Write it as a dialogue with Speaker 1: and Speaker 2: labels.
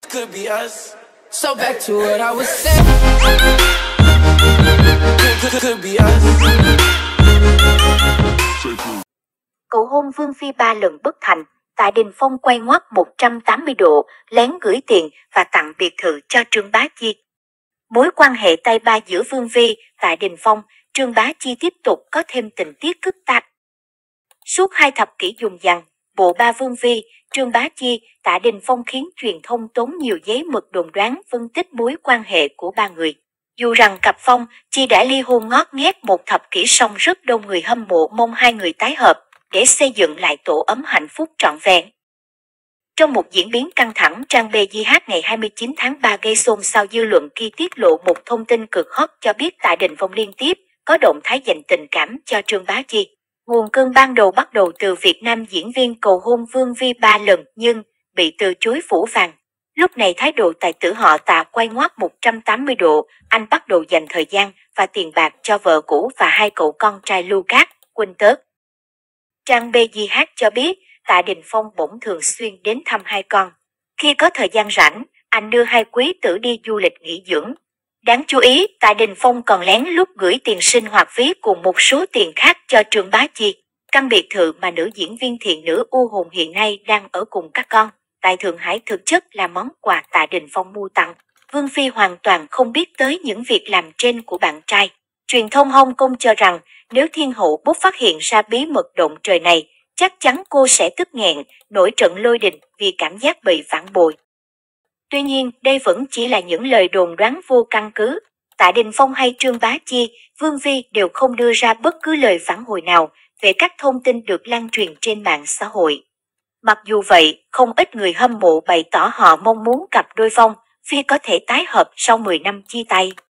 Speaker 1: Could be us. So back to what I was saying. Could be us.
Speaker 2: Cầu hôn Vương Phi 3 lần bất thành, Tạ Đình Phong quay ngoắt 180 độ, lén gửi tiền và tặng biệt thự cho Trương Bá Chi. Mối quan hệ tay ba giữa Vương Phi, Tạ Đình Phong, Trương Bá Chi tiếp tục có thêm tình tiết phức tạp. Suốt 2 thập kỷ dùng dằng, bộ ba Vương Phi, Trương Bá Chi, Tạ Đình Phong khiến truyền thông tốn nhiều giấy mực đồn đoán phân tích mối quan hệ của ba người. Dù rằng cặp Phong, Chi đã ly hôn ngót nghét 1 thập kỷ song rất đông người hâm mộ mong hai người tái hợp để xây dựng lại tổ ấm hạnh phúc trọn vẹn. Trong một diễn biến căng thẳng, trang BJH ngày 29 tháng 3 gây xôn xao dư luận khi tiết lộ một thông tin cực hot cho biết Tạ Đình Phong liên tiếp có động thái dành tình cảm cho Trương Bá Chi. Nguồn cơn ban đầu bắt đầu từ Việt Nam diễn viên cầu hôn Vương Phi 3 lần nhưng bị từ chối phủ vàng. Lúc này thái độ tài tử họ Tạ quay ngoắt 180 độ, anh bắt đầu dành thời gian và tiền bạc cho vợ cũ và 2 cậu con trai Lucas, Quintus. Trang BJH cho biết Tạ Đình Phong bỗng thường xuyên đến thăm 2 con. Khi có thời gian rảnh, anh đưa 2 quý tử đi du lịch nghỉ dưỡng. Đáng chú ý, Tạ Đình Phong còn lén lút gửi tiền sinh hoạt phí cùng một số tiền khác cho Trương Bá Chi. Căn biệt thự mà nữ diễn viên thiện nữ U Hồn hiện nay đang ở cùng các con tại Thượng Hải thực chất là món quà Tạ Đình Phong mua tặng. Vương Phi hoàn toàn không biết tới những việc làm trên của bạn trai. Truyền thông Hồng Kông cho rằng nếu Thiên hậu bốc phát hiện ra bí mật động trời này, chắc chắn cô sẽ tức nghẹn, nổi trận lôi đình vì cảm giác bị phản bội. Tuy nhiên, đây vẫn chỉ là những lời đồn đoán vô căn cứ. Tạ Đình Phong hay Trương Bá Chi, Vương Phi đều không đưa ra bất cứ lời phản hồi nào về các thông tin được lan truyền trên mạng xã hội. Mặc dù vậy, không ít người hâm mộ bày tỏ họ mong muốn cặp đôi Phong, Phi có thể tái hợp sau 10 năm chia tay.